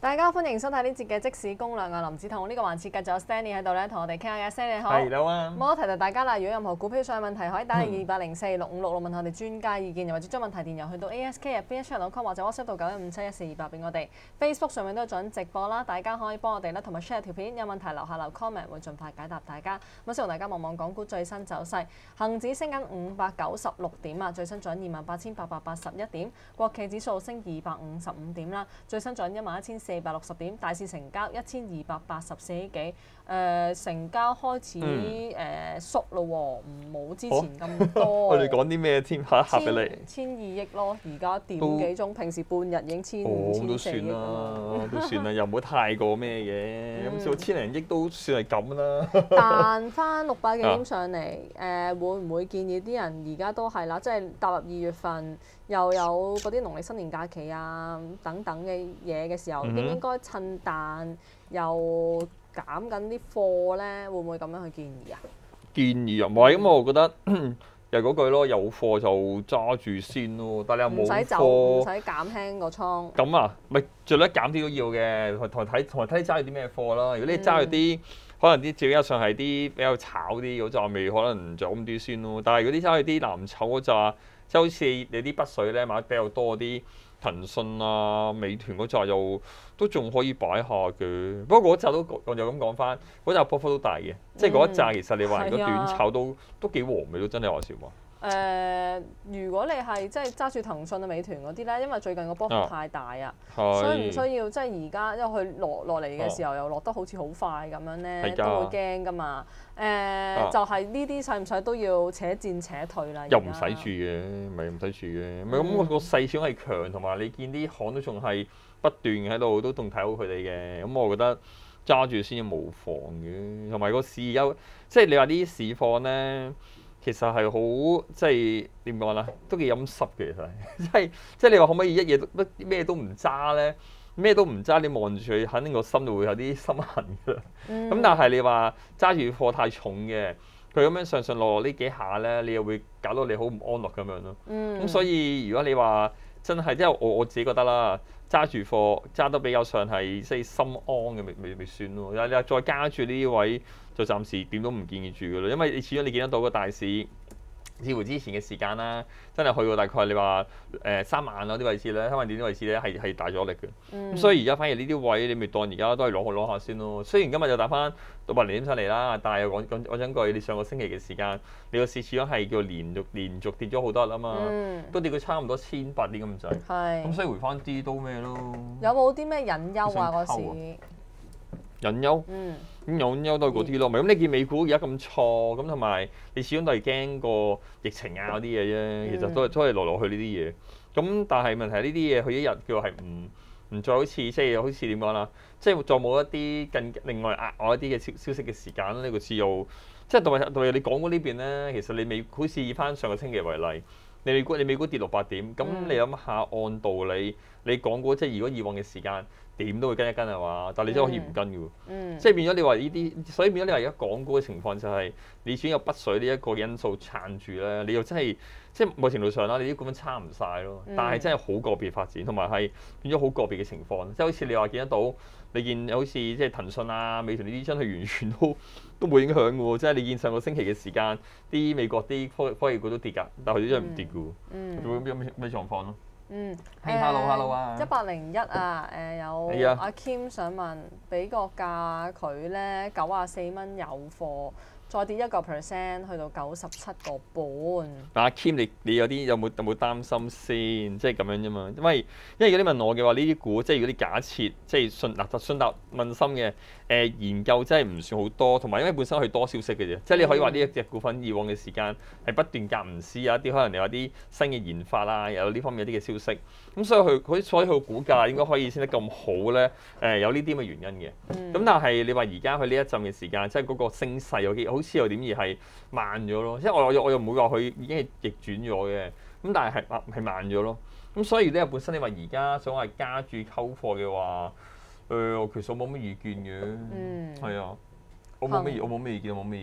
大家歡迎收睇呢節嘅即時攻略啊！林子彤呢個環節繼續有 Stanley 喺度咧，同我哋傾下嘅。Stanley 你好， 係啦啊！ 冇提提大家啦，如果任何股票上嘅問題，可以打嚟28046566問我哋專家意見，又或者將問題電郵去到 ask@bhannel.com 或者 WhatsApp 到91571428俾我哋。Facebook 上面都有準直播啦，大家可以幫我哋咧，同埋 share 條片，有問題留下留 comment， 會盡快解答大家。咁先同大家望望港股最新走勢，恒指升緊596點啊，最新漲28,881點，國企指數升255點啦，最新漲11,460點，大市成交1284億幾，成交開始縮咯喎，唔冇之前咁多。 我哋講啲咩添？下一刻俾你。 1,200億咯，而家點幾鐘？平時半日已經1,500、 都算啦，都算啦，又唔好太過咩嘅。咁少千零億都算係咁啦。 彈翻600幾點上嚟，會唔會建議啲人而家都係啦，即係踏入2月份，又有嗰啲農曆新年假期啊等等嘅嘢嘅時候，應唔應該趁彈又減緊啲貨咧？會唔會咁樣去建議啊？ 建議啊，唔係咁，我覺得又嗰句咯，有貨就揸住先咯。但係你又冇貨， 唔使減輕個倉。 咁啊，咪最叻減啲都要嘅，同埋睇揸住啲咩貨啦。如果你揸住啲可能啲比較上係啲比較炒啲嗰紮，咪可能就咁啲先咯。但係如果啲揸住啲藍籌嗰紮，即係好似你啲北水咧買得比較多啲。騰訊啊、美團嗰扎又都仲可以擺下嘅，不過嗰扎都我就咁講翻，嗰扎波幅都大嘅，即係嗰一扎其實你話如果短炒都幾和味都真係話笑話。 如果你係即係揸住騰訊啊、美團嗰啲咧，因為最近個波幅太大啊，需唔需要即係而家因為佢落嚟嘅時候又落得好似好快咁樣咧，都會驚噶嘛。就係呢啲使唔使都要且戰且退啦？ 又唔使住嘅，咪唔使住嘅，咪咁個勢始終係強，同埋你見啲行都仲係不斷喺度，都仲睇好佢哋嘅。咁我覺得揸住先至無妨嘅，同埋個市有即係你話啲市況咧。其實係好即係點講啦，都幾陰濕嘅其實，即係你話可唔可以一嘢都咩都唔揸咧？咩都唔揸，你望住佢，肯定個心就會有啲心痕㗎。咁但係你話揸住貨太重嘅，佢咁樣上上落落呢幾下咧，你又會搞到你好唔安樂咁樣咯。咁所以如果你話真係即係我自己覺得啦，揸住貨揸得比較上係即係心安嘅，咪算咯。你話再加住呢啲位。就暫時點都唔建議住㗎啦，因為你始終你見得到個大市，似乎之前嘅時間啦，真係去到大概你話3萬嗰啲位置咧，香港點啲位置咧係大咗力嘅。咁所以而家反而呢啲位你咪當而家都係攞下先咯。雖然今日就打翻600零點上嚟啦，但係又講真句，你上個星期嘅時間，你個市始終係叫連續跌咗好多日啊嘛，都跌到差唔多1800點咁滯。咁所以回翻啲都咩咯？ 有冇啲咩隱憂啊？嗰時？ 隱憂，咁隱憂都係嗰啲咯，咪咁你見美股而家咁錯，咁同埋你始終都係驚個疫情啊嗰啲嘢啫，其實都係來去呢啲嘢。咁但係問題係呢啲嘢佢一日叫係唔再好似即係好似點講啦，即係再冇一啲另外額外一啲嘅消息嘅時間呢個市又即係同埋你港股呢邊咧，其實你好似以翻上個星期為例。你美股跌600點，咁你諗下按道理，你港股即係如果以往嘅時間點都會跟一跟係嘛？但係你真係可以唔跟嘅喎，即係變咗你話呢啲，所以變咗你話而家港股嘅情況就係你只有北水呢一個因素撐住咧，你又真係即係某程度上啦，你啲股份撐唔晒咯，但係真係好個別發展，同埋係變咗好個別嘅情況，即係好似你話見得到，你見好似即係騰訊啊、美團呢啲真係完全都冇影響嘅喎，即係你見上個星期嘅時間，啲美國啲科技股都跌㗎，但係佢哋真係唔跌嘅喎，會有咩狀況咯？Hello 啊 ！101啊，有阿 Kim 想問，俾個價佢咧94蚊有貨。再跌1%去到97個半。 阿 Kim 你有冇擔心先？即係咁樣啫嘛。因為如果你問我嘅話，呢啲股即係如果你假設即係信達問心嘅研究真係唔算好多，同埋因為本身佢多消息嘅啫，即係你可以話呢一隻股份以往嘅時間係不斷隔唔時有一啲可能你話啲新嘅研發啦，有呢方面一啲嘅消息，咁所以佢個股價應該可以升得咁好咧。有呢啲咁嘅原因嘅。咁但係你話而家佢呢一陣嘅時間，即係嗰個升勢好似有點而係慢咗咯。即係我又唔會話佢已經係逆轉咗嘅，咁但係慢咗咯。咁所以咧本身你話而家想話加注溝貨嘅話，其實我冇乜意見嘅。係啊，我冇咩意見，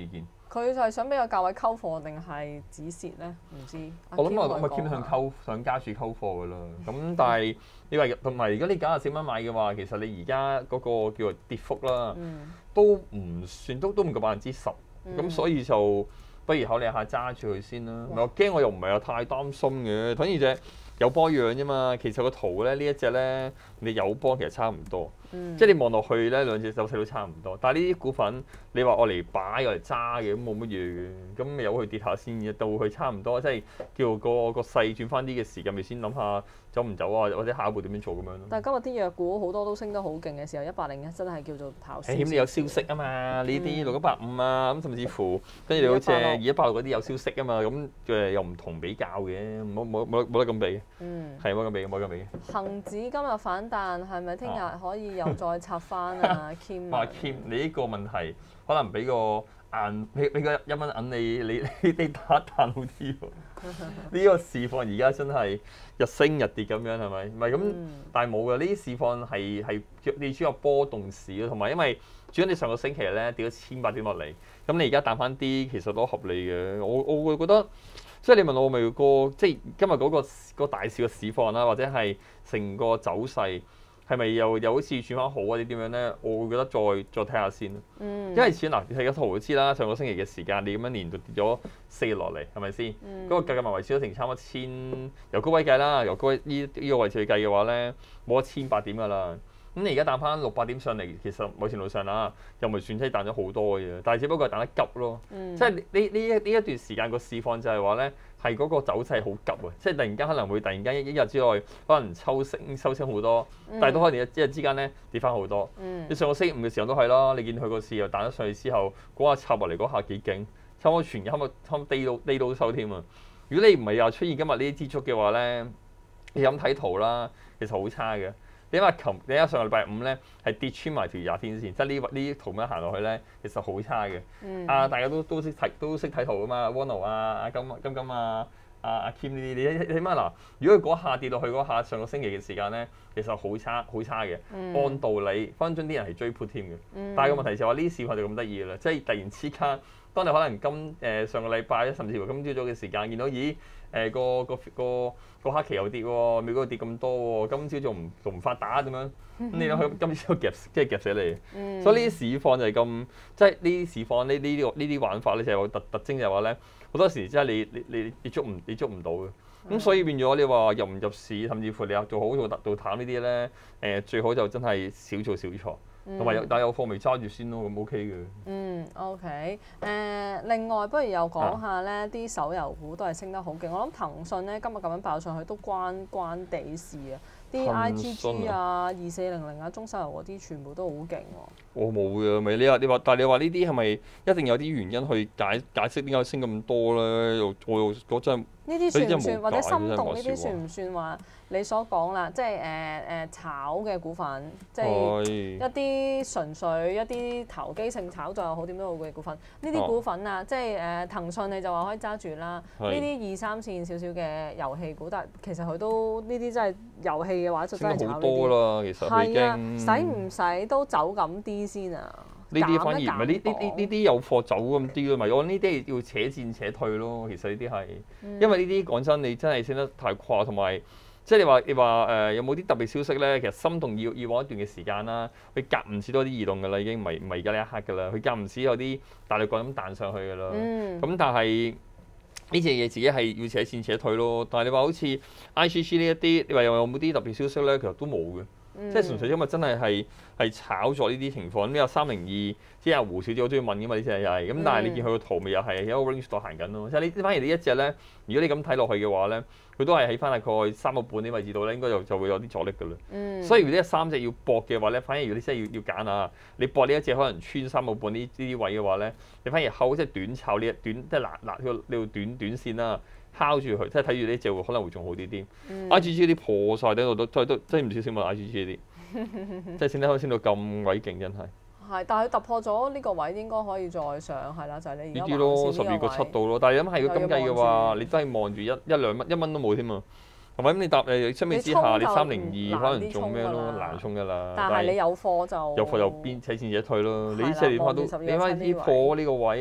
佢就係想俾個價位溝貨定係止蝕咧？唔知。 我諗我 Kim 傾想加注溝貨㗎啦。咁但係你話同埋如果你94蚊買嘅話，其實你而家嗰個叫做跌幅啦，都唔算都唔夠10%。咁所以就不如考慮下揸住佢先啦。我驚我又唔係有太擔心嘅，反而隻友邦一樣啫嘛。其實個圖咧呢一隻咧，你友邦其實差唔多。即係你望落去咧，兩隻走勢都差唔多，但係呢啲股份你話我嚟擺我嚟揸嘅咁冇乜嘢嘅，咁咪由佢跌下先嘅，到佢差唔多，即係叫個勢轉翻啲嘅時間，咪先諗下走唔走啊，或者下一步點樣做咁樣咯。 但係今日啲藥股好多都升得好勁嘅時候，101真係叫做跑輸。 你有消息啊嘛？呢啲6185啊，咁甚至乎跟住你好似2186嗰啲有消息啊嘛，咁又唔同比較嘅，冇得咁比。係冇咁比，冇咁比。 恆指今日反彈，係咪聽日可以又再插翻啊？Kim 話 Kim，你呢個問題可能俾個硬，俾個1蚊銀你打彈好啲喎。呢個市況而家真係日升日跌咁樣係咪？唔係咁，但係冇嘅。呢啲市況係你主要波動市咯，同埋因為主要你上個星期咧跌咗1800點落嚟，咁你而家彈翻啲其實都合理嘅。我會覺得。即係你問我咪即係今日嗰個大市嘅市況啦，或者係成個走勢係咪又好似轉翻好啊？啲點樣咧？我會覺得再睇下先。因為錢嗱，你睇個圖就知啦。上個星期嘅時間，你咁樣連續跌咗4日落嚟，係咪先？嗰個計埋維持咗成差唔多1000，由高位計啦，由高位呢個位置去計嘅話咧，冇1800點㗎啦。咁你而家彈翻600點上嚟，其實某程度上啦，又唔係算真係彈咗好多嘅，但係只不過係彈得急咯。即係呢一段時間個市況就係話咧，係嗰個走勢好急啊！即係突然間可能會突然間一日之內可能收升好多，但係都可能一日之間咧跌翻好多。你上個星期5嘅時候都係啦，你見佢個市又彈咗上去之後，嗰下插落嚟嗰下幾勁，差唔多全日差唔多低到收添啊！如果你唔係又出現今日呢啲支出嘅話咧，你咁睇圖啦，其實好差嘅。你睇上個禮拜5咧係跌穿埋條20天線，即係呢啲圖咁行落去咧，其實好差嘅。大家都識睇圖噶嘛 ，Wono 啊、金啊、阿 Kim 呢啲，你起碼嗱，如果佢嗰下跌落去嗰下，上個星期嘅時間咧，其實好差嘅。按道理，分分鐘啲人係追 put 添嘅。但係個問題就係話呢啲市況就咁得意嘅啦，即係突然之間，當你可能上個禮拜甚至乎今朝早嘅時間見到，咦個黑期又跌喎，美國跌咁多喎，今朝仲唔發打咁樣，咁你諗佢今朝夾死你，所以呢啲市況就係咁，即係呢啲市況呢啲玩法咧就係有特徵就係話咧，好多時即係你捉唔到嘅，咁所以變咗你話入唔入市，甚至乎你話做好做淡呢啲咧，最好就真係少做少錯。同埋但有貨未揸住先咯，咁 OK 嘅。 OK。另外不如又講下咧，啲手遊股都係升得好勁。我諗騰訊咧今日咁樣爆上去都關地事啊！啲 IGG 啊、2400啊、中石油嗰啲全部都好勁喎。 我冇嘅，咪你話，但係你話呢啲係咪一定有啲原因去解釋點解升咁多咧？我又嗰陣呢啲算唔算或者心動呢啲算唔算話你所講啦？即係炒嘅股份，即係一啲純粹一啲投機性炒作又好點都好嘅股份。呢啲股份啊，即係騰訊你就話可以揸住啦。呢啲2、3線少少嘅遊戲股，但係其實佢都呢啲真係遊戲嘅話就真係炒呢啲。 好多啦，其實已經。係啊， 使唔使都走咁啲先啊？ 呢啲反而唔係呢啲有貨走咁啲咯，咪我呢啲要且戰且退咯。其實呢啲係，因為呢啲講真，你真係升得太誇，同埋即係你話有冇啲特別消息咧？其實心動要往一段嘅時間啦，佢隔唔止多啲移動㗎啦，已經唔係而家呢一刻㗎啦，佢隔唔止有啲大力棍咁彈上去㗎啦。咁但係呢隻嘢自己係要且戰且退咯。但係你話好似 IGG 呢一啲，你話有冇啲特別消息咧？其實都冇嘅。即係純粹因為真係炒作呢啲情況，咁有302，即係阿胡小姐好中意問㗎嘛，呢隻又係，咁但係你見佢個圖咪又係喺個 range 度行緊咯，即係你反而呢一隻咧，如果你咁睇落去嘅話咧，佢都係喺翻大概3個半啲位置度咧，應該就會有啲阻力㗎啦。所以如果呢3隻要搏嘅話咧，反而如果你真係要揀啊，你搏呢一隻可能穿3個半呢啲位嘅話咧，你反而後即係短炒呢即係呢短線啦。敲住佢，即係睇住呢隻會可能會仲好啲啲。IGG 啲破晒喺度都真係唔少少問 IGG 啲，即係升到咁鬼勁真係。係， 但係佢突破咗呢個位，應該可以再上係啦，就係你而家呢啲咯，12個7度咯。但係諗係如果咁計嘅話，你真係望住1、2蚊1蚊都冇添啊。係咪咁？你相比之下，你302可能中咩咯？難衝㗎啦。 但係你有貨就且戰且退咯。你呢隻你睇呢破呢個位。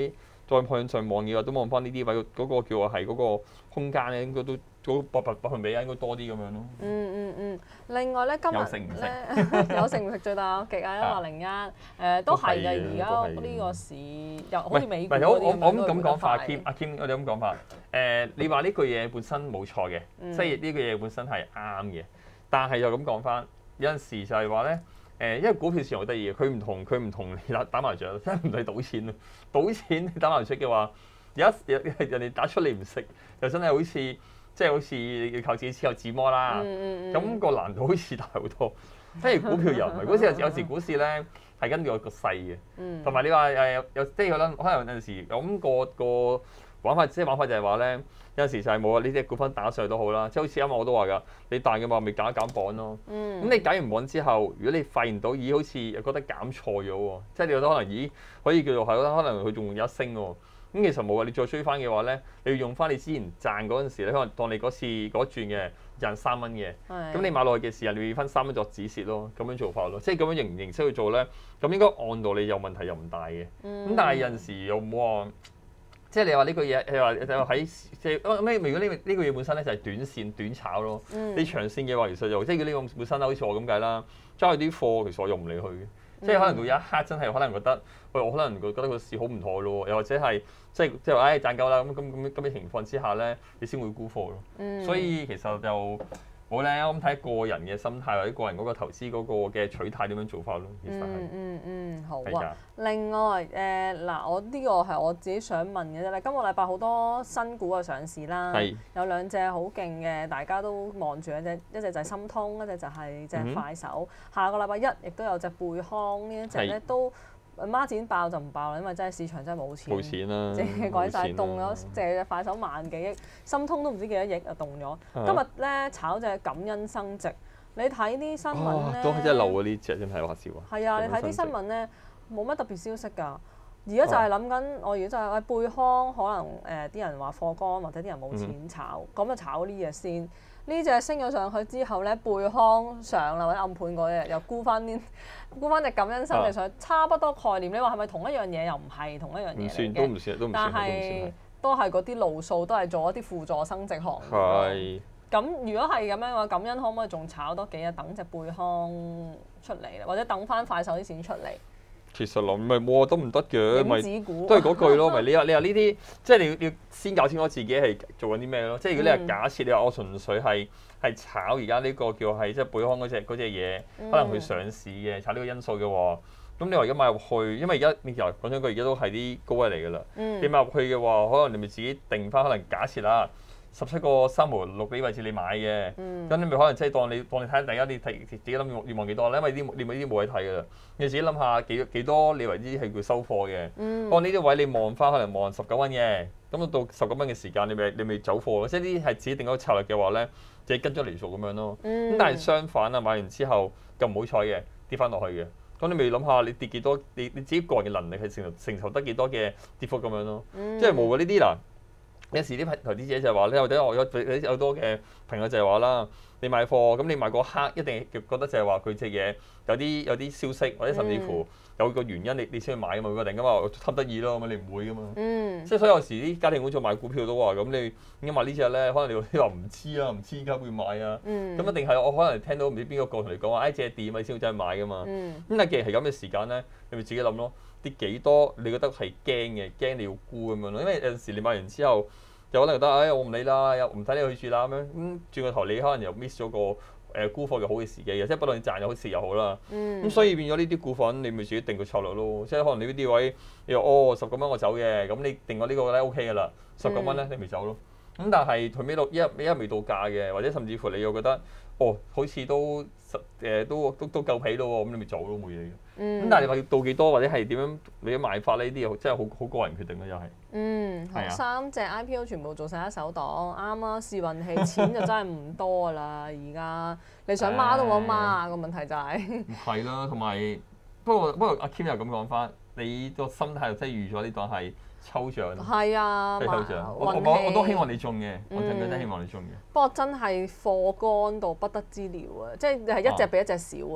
再向上望嘅話，都望翻呢啲位嗰個叫我係嗰個空間咧，應該都嗰個百分比應該多啲咁樣咯。 另外咧，今日有食唔食咧有食唔食最大惡極啊？101都係嘅，而家呢個市又好似美股嗰啲我咁講法，阿快 Kim，我哋咁講法。你話呢句嘢本身冇錯嘅，即係呢句嘢本身係啱嘅。但係又咁講翻，有陣時就係話咧，因為股票市場好得意嘅，佢唔同你打麻雀，真係唔使賭錢咯。賭錢你打麻雀嘅話，人哋打出你唔食，又真係好似好似要靠自己自由自摸啦。咁個難度好似大好多。譬如股票又唔係，股市有時股市咧係跟住個勢嘅，同埋你話有即係可能有陣時咁個玩法，玩法就係話咧，有陣時就係冇啊！呢啲股份打上去都好啦，即係好似啱啱我都話㗎，你彈嘅話咪減一減磅咯。咁你減完磅之後，如果你發現到咦好似又覺得減錯咗喎，即係你覺得可能咦可以叫做係可能佢仲有一升喎。咁其實冇啊！你再追翻嘅話咧，你要用翻你之前賺嗰陣時咧，可能當你嗰次嗰轉嘅賺3蚊嘅，咁你買落去嘅時候，你要分3蚊作止蝕咯，咁樣做法咯，即係咁樣形式去做咧，咁應該按道理有問題又唔大嘅。咁但係有陣時又冇話。即係你話呢個嘢，你話喺即係咩？如果呢個嘢本身咧就係短線短炒咯，你長線嘅話其實又即係呢個本身好似我咁計啦，揸住啲貨其實我用唔理佢嘅，即係可能到有一刻真係可能覺得，我可能覺得個市好唔妥咯，又或者係即係話賺夠啦咁嘅情況之下咧，你先會沽貨咯。所以其實就好咧，咁睇個人嘅心態或者個人嗰個投資嗰個嘅取態點樣做法咯。其實係好啊。另外嗱，我呢個係我自己想問嘅啫咧。今個禮拜好多新股嘅上市啦，有2隻好勁嘅，大家都望住一隻就係心通，一隻就係隻快手。下個禮拜1亦都有隻貝康呢一隻咧都。孖展爆就唔爆啦，因為真係市場真係冇錢。 冇錢啦， 借鬼晒凍咗，借快手萬幾億，心通都唔知幾多億啊凍咗。今日咧炒隻感恩生殖，你睇啲新聞咧， 都係真係流啊！呢隻真係話笑啊。 係啊，你睇啲新聞咧，冇乜特別消息㗎。而家就係諗緊，我而家就係貝康可能啲人話貨乾，或者啲人冇錢炒，咁就炒呢隻先。呢隻升咗上去之後咧，貝康上啦或者暗盤嗰日又沽翻隻感恩生殖上去，差不多概念。你話係咪同一樣嘢？又唔係同一樣嘢嚟嘅。 都唔算， 但係都係嗰啲路數，都係做一啲輔助生殖行業。係。咁如果係咁樣嘅話，感恩可唔可以仲炒多幾日，等隻貝康出嚟咧，或者等翻快手啲錢出嚟？ 其實諗咪冇都唔得嘅，咪都係嗰句咯。咪你話呢啲，即係你要先搞清楚自己係做緊啲咩咯。即係如果你係假設你話我純粹係炒而家呢個叫係即係貝康嗰隻嘢，可能佢上市嘅炒呢個因素嘅話，咁你話而家買入去，因為而家你又講真句，而家都係啲高位嚟㗎啦。你買入去嘅話，可能你咪自己定翻，可能假設啦。17個3毫6呢位置你買嘅，咁你咪可能即係當你睇下大家你睇自己諗要望幾多咧？因為你咪呢啲冇位睇㗎啦，你自己諗下幾多你為之係叫收貨嘅。按呢啲位你望翻可能望19蚊嘅，咁到19蚊嘅時間你咪走貨咯。即係呢啲係自己定咗策略嘅話咧，自己跟咗嚟做咁樣咯。咁但係相反啊，買完之後咁唔好彩嘅跌翻落去嘅，咁你咪諗下你跌幾多？你自己個人嘅能力係承受得幾多嘅跌幅咁樣咯。即係冇㗎呢啲嗱。有時啲投資者就係話咧，或者我有多嘅朋友就係話啦，你買貨咁你買嗰刻一定覺得就係話佢隻嘢有啲消息，或者甚至乎有個原因你先去買㗎嘛，唔一定㗎嘛，貪得意咯咁你唔會㗎嘛。即係所以有時啲家庭會做買股票都話咁你應該買呢隻咧，可能你話唔知啊，唔知而家會買啊。咁一定係我可能聽到唔知邊個同你講話，隻點啊先會真係買㗎嘛。咁但係既然係咁嘅時間咧，你咪自己諗咯。跌幾多你覺得係驚你要沽咁樣咯，因為有陣時你買完之後，有可能覺得我唔理啦，又唔睇你去住啦咁樣，轉個頭你可能又 miss 咗個沽貨嘅好嘅時機嘅，即係不論你賺又好蝕又好啦。咁所以變咗呢啲股份你咪自己定個策略咯，即係可能你呢啲位你話19蚊我走嘅，咁你定個呢個咧 OK 㗎啦，19蚊咧你咪走咯。咁但係佢尾一未到價嘅，或者甚至乎你又覺得好似都夠皮咯喎，咁你咪走咯冇嘢嘅。咁但係你話要到幾多或者係點樣你嘅賣法呢啲嘢真係好個人決定咯，又係。 3隻 IPO 全部做晒一手檔，啱啊！試運氣，錢就真係唔多㗎啦。而家你想孖都冇得孖啊！個問題就係。 係啦，同埋不過阿 Kim 又咁講翻，你個心態真係預咗呢檔係抽獎。係啊，抽獎。我都希望你中嘅，我真係希望你中嘅。 不過真係貨乾到不得之了啊！即係一隻比一隻少啊！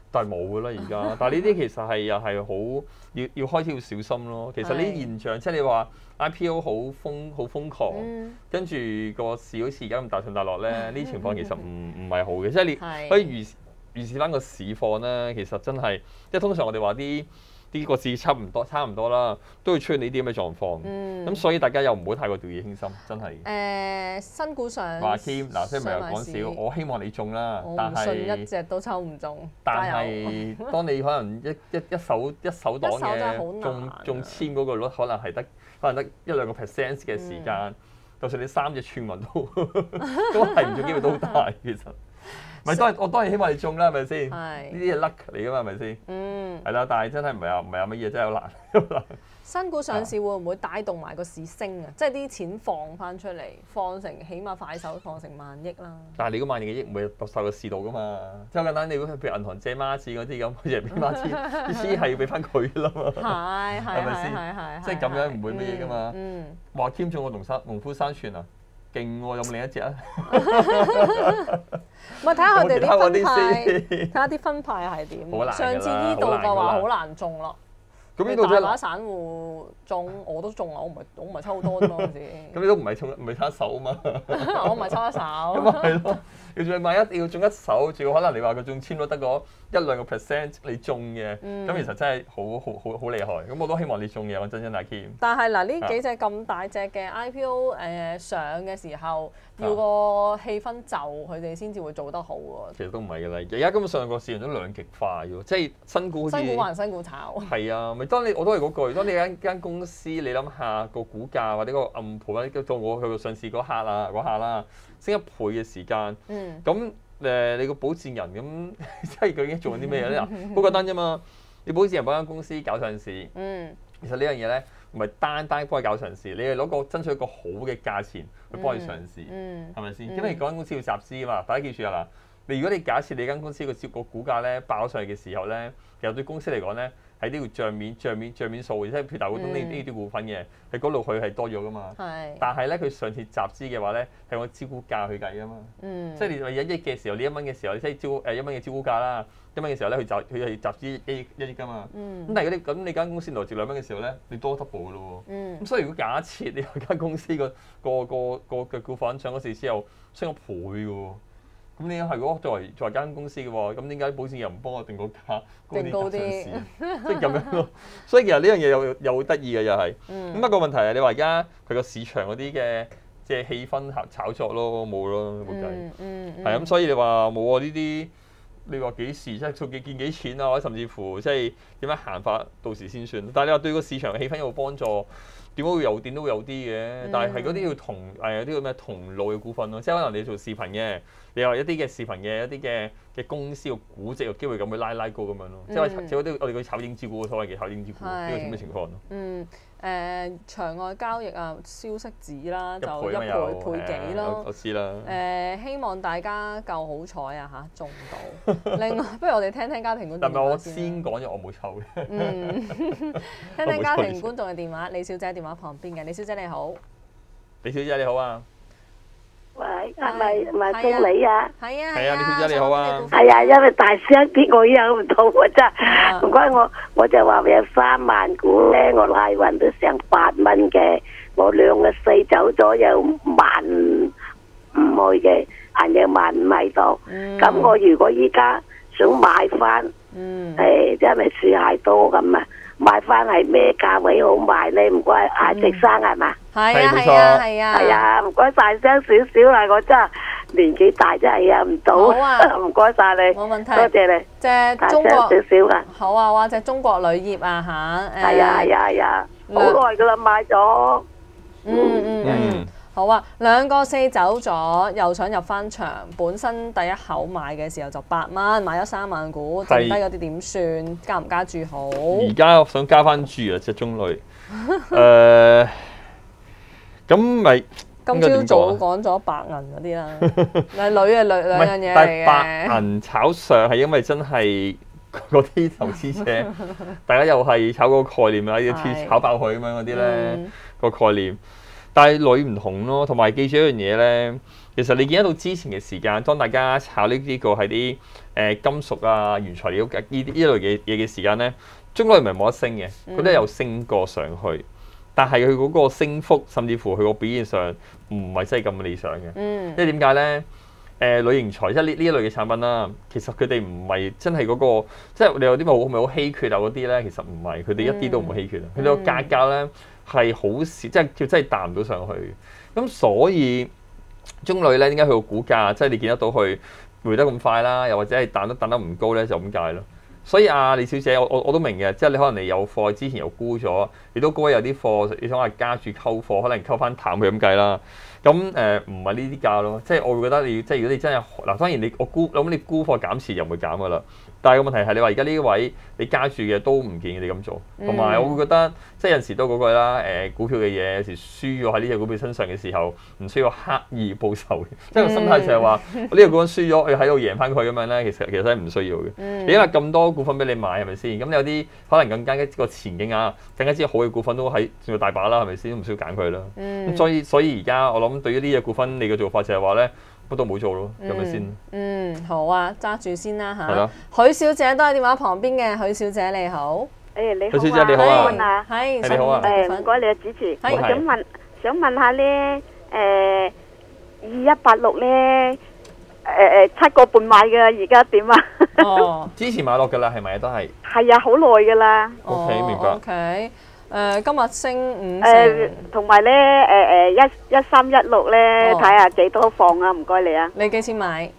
但係冇㗎啦而家。但係呢啲其實係又係好要開始要小心咯。其實呢啲現象即係你話 IPO 好瘋狂，跟住個市好似而家咁大上大落咧，呢啲情況其實唔係好嘅。即係你可以預示翻個市況咧，其實真係即係通常我哋話啲個市差唔多啦，都會出現呢啲咁嘅狀況。咁所以大家又唔好太過掉以輕心，真係。 新股上話添嗱，即係唔係有講笑，我希望你中啦，但係信一隻都抽唔中。 但係當你可能一手黨嘅中籤嗰個率可能得1-2% 嘅時間，就算你3隻串雲都係唔中機會都好大其實。我當然希望你中啦，係咪先？呢啲係 luck 嚟㗎嘛，係咪先？係啦，但係真係唔係有乜嘢，真係好難。 新股上市會唔會帶動埋個市升啊？即係啲錢放翻出嚟，放成起碼快手放成萬億啦。但係你嗰萬億唔會獨受個市道㗎嘛？即係好簡單，你如果譬如銀行借孖紙嗰啲咁，佢就俾孖紙，啲錢係要俾翻佢啦嘛。係咪先？即係咁樣唔會乜嘢㗎嘛？話添中個農夫山泉啊！勁喎，有冇另一隻啊？ 咪睇下佢哋啲分派，睇下啲分派係點。上次呢度嘅話好難中咯。咁呢度大把散戶中，我都中啊！我唔係抽好多啫嘛，好似。 咁你都唔係抽一手啊嘛？ 我唔係抽一手。 咁咪係咯，要中一手，仲要可能你話佢中籤都得個1-2% 你中嘅，咁其實真係好厲害。咁我都希望你中嘅，我真大 Kim。 但係嗱，呢幾隻咁大隻嘅 IPO 上嘅時候，要個氣氛就佢哋先至會做得好喎。其實都唔係㗎啦，而家根本上個市場都兩極化喎，即係新股好似還新股炒。係啊，咪我都係嗰句，當你間公司你諗下個股價或者個暗盤或者到我去到上市嗰下啦，升1倍嘅時間，咁你個保薦人咁即係佢已經做緊啲咩咧？好簡單啫嘛，你保薦人幫間公司搞上市，其實呢樣嘢咧唔係單幫佢搞上市，你係攞個爭取一個好嘅價錢去幫佢上市，係咪先？因為嗰間公司要集資啊嘛，大家記住啊嗱，如果你假設你間公司個股價咧爆上去嘅時候咧，其實對公司嚟講咧，喺呢條帳面數，即係譬如大股東呢啲股份嘅，喺嗰度佢係多咗噶嘛。但係咧，佢上次集資嘅話咧，係按招股價去計噶嘛。即係你話1億嘅時候，你1蚊嘅時候，你即係1蚊嘅招股價啦。1蚊嘅時候咧，佢係集資1億噶嘛。咁但係如果你間公司來值2蚊嘅時候咧，你多 double 噶咯喎。咁所以如果假設你間公司個嘅股份上嗰時之後升1倍嘅喎。咁你係如果作為間公司嘅喎，咁點解保險又唔幫我定個價定高啲？ 即係咁樣咯。所以其實呢樣嘢又好得意嘅又係。咁不過問題係你話而家佢個市場嗰啲嘅即係氣氛炒作咯，冇計。係咁，所以你話冇喎呢啲，你話幾時即係數見幾錢啊？或者甚至乎即係點樣行法，到時先算。但係你話對個市場嘅氣氛有冇幫助？點都會有啲嘅，但係嗰啲要有啲叫咩同路嘅股份咯，即係可能你做視頻嘅，你話一啲嘅視頻嘅一啲嘅公司個估值有機會咁去拉高咁樣咯，即係嗰啲我哋嗰啲炒影子股所謂嘅炒影子股，呢個係咩情況咯？ 場外交易啊，消息指啦，就1倍幾咯。 我知啦。 希望大家夠好彩啊嚇，中到。另外，不如我哋聽聽家庭觀眾電話先。但係我先講咗，我冇抽嘅。 聽聽家庭觀眾嘅電話，李小姐電話旁邊嘅，李小姐你好。 李小姐你好啊。 喂，係咪經理啊？ 係啊， 李小姐你好啊。 係啊，因為大聲啲我有唔到啊真係，唔該我就話有3萬股咧，我拉勻都成8蚊嘅，我2個4走咗有15000去嘅，還有15000喺度。咁我如果依家想買翻，因為市係多咁啊，買翻係咩價位好賣咧？唔該，直生係嘛？ 係啊，唔該大聲少少啦，我真係年紀大真係啊唔到，唔該晒你， 冇問題， 多謝你。 隻中國少少啊， 好啊，哇！隻中國鋁業啊嚇， 係啊，好耐噶啦買咗。 好啊，2個4走咗，又想入翻場。本身第一口買嘅時候就8蚊，買咗3萬股，剩低嗰啲點算？加唔加注好？ 而家我想加翻注啊，隻中鋁。咁咪今朝早講咗白銀嗰啲啦，但係鋁係兩樣嘢嚟嘅。 白銀炒上係因為真係嗰啲投資者，大家又係炒個概念啊，要炒爆佢咁樣嗰啲咧個概念。但係鋁唔同咯，同埋記住一樣嘢咧， 其實你見得到之前嘅時間，當大家炒呢個係啲金屬啊、原材料呢類嘅嘢嘅時間咧，中國唔係冇得升嘅，佢都有升過上去，但係佢嗰個升幅，甚至乎佢個表現上唔係真係咁理想嘅。因為點解咧？鋁型材即係呢一類嘅產品啦，其實佢哋唔係真係嗰個，即係你有啲咪好稀缺啊嗰啲咧，其實唔係，佢哋一啲都唔稀缺啊。佢哋個價格咧係好少，即係叫真係彈唔到上去。咁所以中鋁咧，點解佢個股價即係你見得到佢回得咁快啦，又或者係彈得唔高咧，就咁解咯。所以李小姐，我都明嘅，即係你可能你有貨之前又沽咗，亦都高有啲貨，你想話加住溝貨，可能溝翻淡佢咁計啦。咁唔係呢啲價咯，即係我會覺得你即係如果你真係嗱，當然你沽貨減持又唔會減噶啦。但係個問題係你話而家呢啲位你加住嘅都唔建議你咁做，同埋我會覺得即係有陣時都嗰句啦，股票嘅嘢有時輸咗喺呢隻股票身上嘅時候，唔需要刻意報仇嘅，即係個心態就係話呢個股份輸咗，你喺度贏翻佢咁樣咧，其實真係唔需要嘅。你因為咁多股份俾你買係咪先？咁有啲可能更加個前景啊，更加之好嘅股份都喺仲有大把啦，係咪先？都唔需要揀佢啦。咁所以而家我諗對於呢隻股份，你嘅做法就係話咧，乜都冇做咯，咁樣先。 好啊，揸住先啦嚇。 係咯。 許小姐都喺電話旁邊嘅，許小姐你好。 你好許小姐你好啊。 係。 你好啊。 唔該你嘅主持， 係我想問下咧2186咧7個半買嘅，而家點啊？ 哦。 之前買落㗎啦，係咪都係？ 係啊，好耐㗎啦。 OK，明白。 OK。今日升5成。 同埋咧1316咧，睇下幾多放啊？唔該你啊。 你幾錢買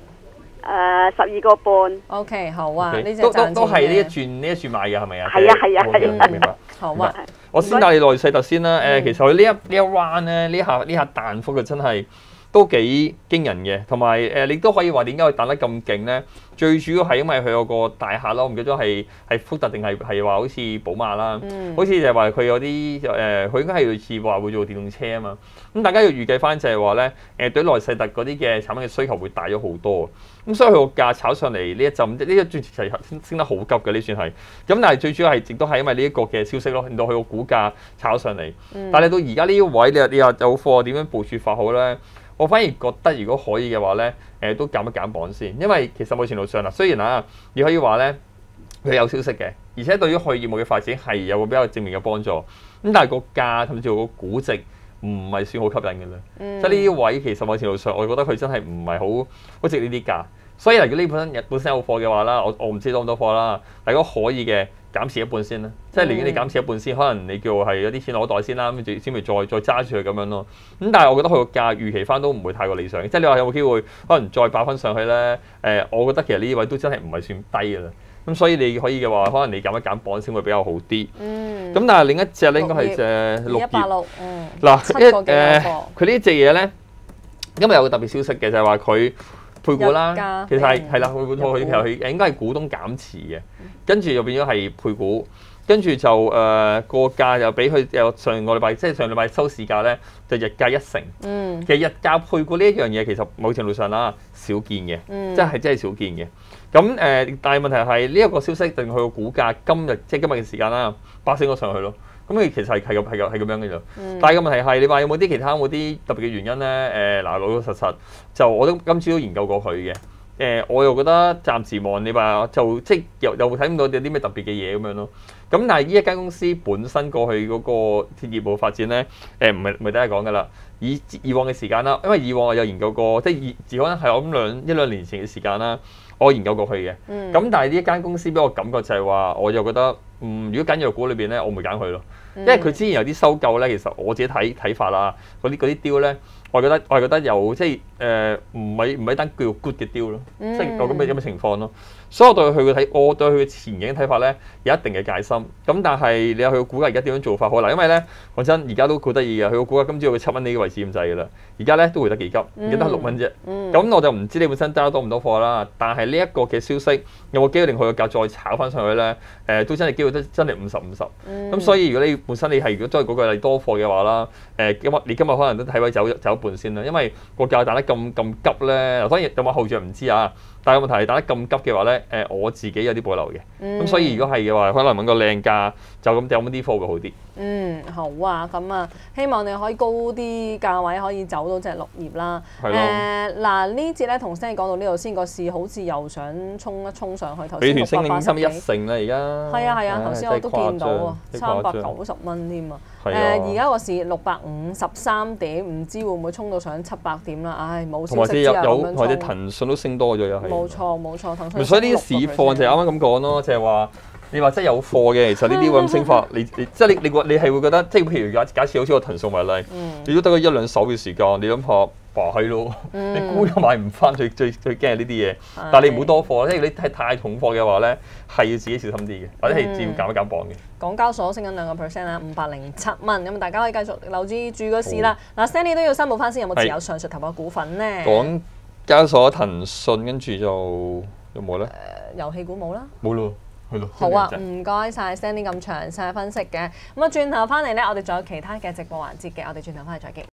？12個半。 OK，好啊，呢隻都係呢一轉買嘅係咪啊？ 係啊， 明白。 好啊。 我先帶你內細特先啦。其實佢呢一 round 咧，呢下彈幅嘅真係都幾驚人嘅，同埋你都可以話點解佢彈得咁勁咧？最主要係因為佢有個大客咯，唔記得咗係福特定係話好似寶馬啦，好似就係話佢有啲佢應該係類似話會做電動車啊嘛。咁大家要預計翻就係話咧，對內世特嗰啲嘅產品嘅需求會大咗好多。咁所以佢個價炒上嚟呢一陣，呢一轉其實升得好急嘅呢算係。咁但係最主要係亦都係因為呢一個嘅消息咯，令到佢個股價炒上嚟。但係你到而家呢個位，你話有貨點樣部署法好咧？我反而覺得如果可以嘅話咧，都減一減磅先，因為其實某程度上啦，雖然啊，你可以話咧佢有消息嘅，而且對於佢業務嘅發展係有個比較正面嘅幫助。咁但係個價甚至乎個估值唔係算好吸引嘅啦。即係呢啲位其實某程度上，我覺得佢真係唔係好值呢啲價。所以如果呢本身有貨嘅話啦，我唔知多唔多貨啦。但如果可以嘅，減持一半先啦，即係寧願你減持一半先，可能你叫係有啲錢攞袋先啦，咁先咪再揸住佢咁樣咯。咁但係我覺得佢個價預期翻都唔會太過理想，即係你話有冇機會可能再爆翻上去咧？我覺得其實呢啲位都真係唔係算低嘅啦。咁所以你可以嘅話，可能你減一減磅先會比較好啲。咁但係另一隻咧應該係隻綠葉。嗱，佢呢隻嘢咧，因為有個特別消息嘅就係話佢配股啦，其實係啦，佢其實佢應該係股東減持嘅，跟住又變咗係配股，跟住就個價又俾佢又上個禮拜，即係上禮拜收市價咧就日價1成。其實日價配股呢一樣嘢其實某程度上啦少見嘅，真係少見嘅。咁但係問題係呢一個消息令佢個股價今日嘅時間啦，升咗上去咯。咁佢其實係咁樣嘅啫。但係個問題係你話有冇啲其他特別嘅原因咧？老實就我都今次都研究過佢嘅。我又覺得暫時望你話就即係又睇唔到有啲咩特別嘅嘢咁樣咯。咁但係呢一間公司本身過去嗰個業務發展咧，唔係第一講㗎啦。以往嘅時間啦，因為以往我有研究過，即係可能係我諗一兩年前嘅時間啦，我研究過佢嘅。咁但係呢一間公司俾我感覺就係話，我就覺得如果揀藥股裏邊咧，我唔會揀佢咯。因為佢之前有啲收購咧，其實我自己睇法啦，嗰啲 deal 咧，我係覺得有即係唔係單叫 good 嘅 deal 咯，即係有咁嘅情況咯。所以我對佢嘅前景睇法咧有一定嘅戒心。咁但係你話佢個股價而家點樣做法好嗱？因為咧講真，而家都好得意嘅，佢個股價今朝去7蚊呢個位置咁滯㗎啦。而家咧都回得幾急，而家得6蚊啫。咁我就唔知你本身揸多唔多貨啦。但係呢一個嘅消息有冇機會令佢個價再炒翻上去咧？都真係機會得真係50-50。咁所以如果你本身你係如果都係嗰個你多貨嘅話啦，你今日可能都睇位走一半先啦，因為個價彈得咁急咧。當然有冇後著唔知啊。 但係個問題係打得咁急嘅話咧，我自己有啲保留嘅。咁所以如果係嘅話，可能揾個靚價就咁掟啲貨會好啲。 好啊，咁啊，希望你可以高啲價位可以走到隻綠葉啦。 係咯。 嗱呢節咧同 Stanley 講到呢度先，個市好似又想衝一衝上去。頭美先團升差唔多 680幾 1成啦，而家。 係啊，頭先我都見到啊，390蚊添啊。而家個市653點，唔知會唔會衝到上700點啦？唉，冇消息之後咁樣或者騰訊都升多咗又係。 冇錯，騰訊。 所以呢啲市況就係啱啱咁講咯，就係話你話真係有貨嘅，其實呢啲咁升法，你即係你係會覺得，即係譬如假設好似個騰訊為例，你都得個1兩手嘅時間，你諗下。係咯，你沽都買唔翻，最驚係呢啲嘢。但係你唔好多貨，即係你係太重貨嘅話咧，係要自己小心啲嘅，或者係要減一減磅嘅。 港交所升緊2%啦，507蚊，咁大家可以繼續留意住個市啦。嗱 ，Stanley 都要申報翻先，有冇持有上述投嘅股份咧？ 港交所、騰訊跟住就有冇咧？ 遊戲股冇啦。 冇咯，係咯。 好啊，唔該晒 Stanley 咁詳細分析嘅。咁啊，轉頭翻嚟咧，我哋仲有其他嘅直播環節嘅，我哋轉頭翻嚟再見。